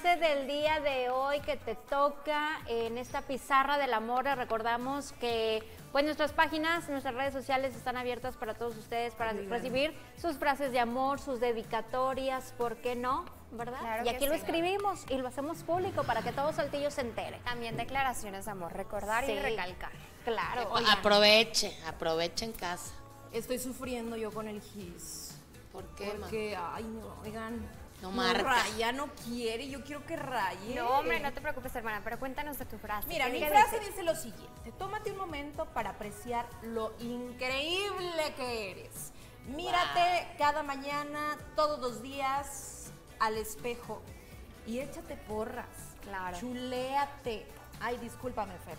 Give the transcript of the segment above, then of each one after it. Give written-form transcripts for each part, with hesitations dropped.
frase del día de hoy que te toca en esta pizarra del amor. Les recordamos que pues nuestras páginas, nuestras redes sociales están abiertas para todos ustedes para recibir sus frases de amor, sus dedicatorias, ¿por qué no? ¿Verdad? Claro y aquí que lo sí. escribimos y lo hacemos público para que todo Saltillo se entere. También declaraciones de amor, recordar Sí. y recalcar. Claro. Aproveche en casa. Estoy sufriendo yo con el gis. ¿Por qué, Porque, ay, no, oigan, No marca. raya, no quiere, yo quiero que raye. No, hombre, no te preocupes, hermana, pero cuéntanos de tu frase. Mira, ¿Qué mi dice? frase dice lo siguiente: tómate un momento para apreciar lo increíble que eres. Mírate cada mañana, todos los días al espejo y échate porras. Claro. Chuléate. Ay, discúlpame, Fer.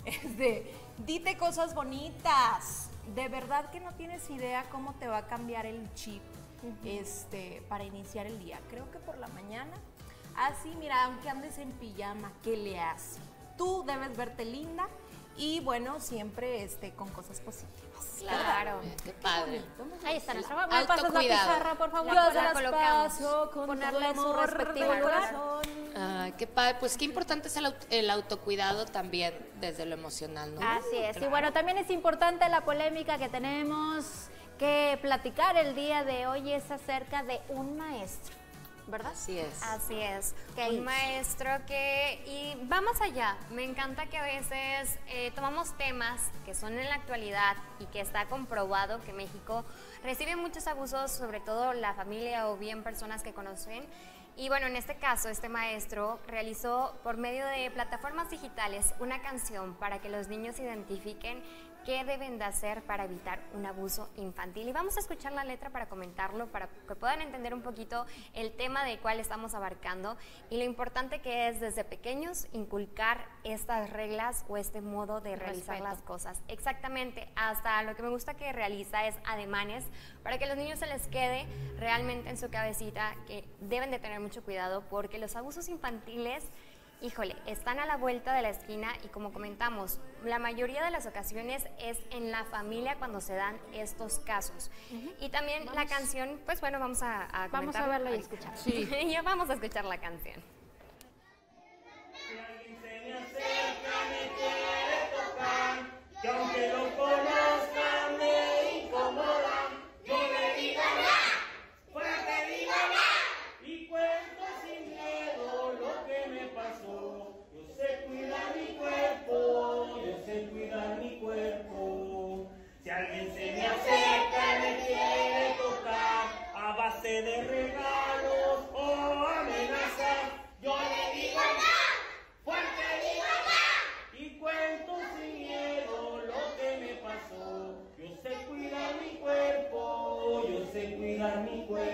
Dite cosas bonitas. De verdad que no tienes idea cómo te va a cambiar el chip para iniciar el día. Creo que por la mañana, así, mira, aunque andes en pijama, ¿qué le hace? Tú debes verte linda y, bueno, siempre con cosas positivas. Claro. Qué padre. Ahí está nuestra ¿Me Alto pasas la cuidado. pizarra, por favor? Ya Para se la colocamos. ponerle en su amor respectivo del lugar. corazón. Ay, qué padre. Pues qué importante es el autocuidado también desde lo emocional, ¿no? Así es. Y bueno, también es importante la polémica que tenemos que platicar el día de hoy, es acerca de un maestro, ¿verdad? Así es. Así es, ¿Qué un hizo? maestro y va más allá. Me encanta que a veces tomamos temas que son en la actualidad y que está comprobado que México recibe muchos abusos, sobre todo la familia o bien personas que conocen. Y bueno, en este caso, este maestro realizó por medio de plataformas digitales una canción para que los niños identifiquen qué deben de hacer para evitar un abuso infantil. Y vamos a escuchar la letra para comentarlo, para que puedan entender un poquito el tema del cual estamos abarcando y lo importante que es desde pequeños inculcar estas reglas o este modo de realizar Respeto. las cosas. Exactamente, hasta lo que me gusta que realiza es ademanes para que a los niños se les quede realmente en su cabecita que deben de tener mucho cuidado porque los abusos infantiles, híjole, están a la vuelta de la esquina y como comentamos, la mayoría de las ocasiones es en la familia cuando se dan estos casos. Y también la canción, pues bueno, vamos a Vamos a comentarla verla y ahorita. escucharla. Sí. Ya vamos a escuchar la canción. Si alguien se me acerca, me quiere tocar, que aunque lo conozca me incomoda, yo le digo no, fuerte digo no, y cuento sin miedo lo que me pasó. Yo sé cuidar mi cuerpo, yo sé cuidar mi cuerpo. Si alguien se me acerca, me quiere tocar, a base de regalos o amenazas, yo le digo no, fuerte digo no, y cuento sin miedo lo que me pasó. Yo sé cuidar mi cuerpo, yo sé cuidar mi cuerpo.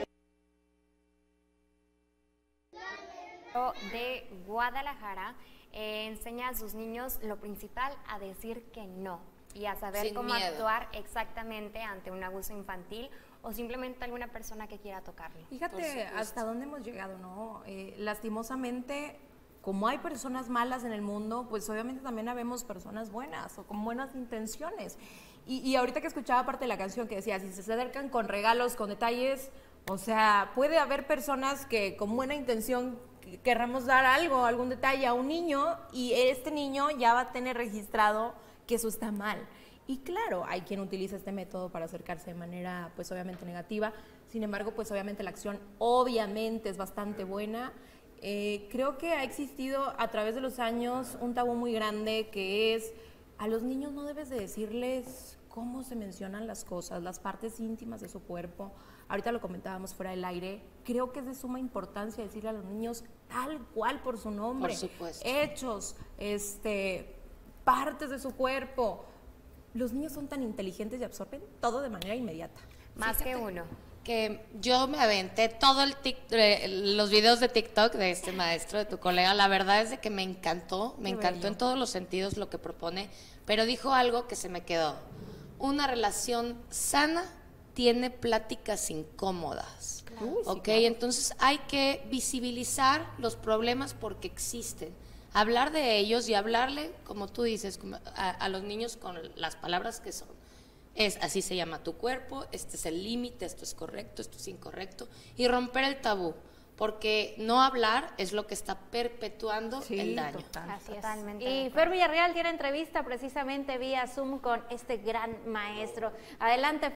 De Guadalajara enseña a sus niños lo principal, a decir que no y a saber Sin cómo miedo. actuar exactamente ante un abuso infantil o simplemente alguna persona que quiera tocarlo. Por Fíjate supuesto. hasta dónde hemos llegado, ¿no? Lastimosamente, como hay personas malas en el mundo, pues obviamente también habemos personas buenas o con buenas intenciones. Y ahorita que escuchaba parte de la canción que decía, si se acercan con regalos, con detalles, o sea, puede haber personas que con buena intención querramos dar algo, algún detalle a un niño y este niño ya va a tener registrado que eso está mal. Y claro, hay quien utiliza este método para acercarse de manera, pues obviamente negativa. Sin embargo, pues obviamente la acción obviamente es bastante buena. Creo que ha existido a través de los años un tabú muy grande que es, a los niños no debes de decirles cómo se mencionan las cosas, las partes íntimas de su cuerpo. Ahorita lo comentábamos fuera del aire. Creo que es de suma importancia decirle a los niños tal cual por su nombre. Por supuesto. Hechos, partes de su cuerpo. Los niños son tan inteligentes y absorben todo de manera inmediata. Más que uno. Que yo me aventé todo los videos de TikTok de este maestro, de tu colega. La verdad es de que me encantó bello. en todos los sentidos lo que propone, pero dijo algo que se me quedó. Una relación sana tiene pláticas incómodas. Uy, sí, ¿Ok? claro. Entonces hay que visibilizar los problemas porque existen. Hablar de ellos y hablarle, como tú dices, a los niños con las palabras que son. Así se llama tu cuerpo, este es el límite, esto es correcto, esto es incorrecto, y romper el tabú, porque no hablar es lo que está perpetuando el daño. Así es. Totalmente Y de Fer Villarreal tiene entrevista precisamente vía Zoom con este gran maestro. Adelante,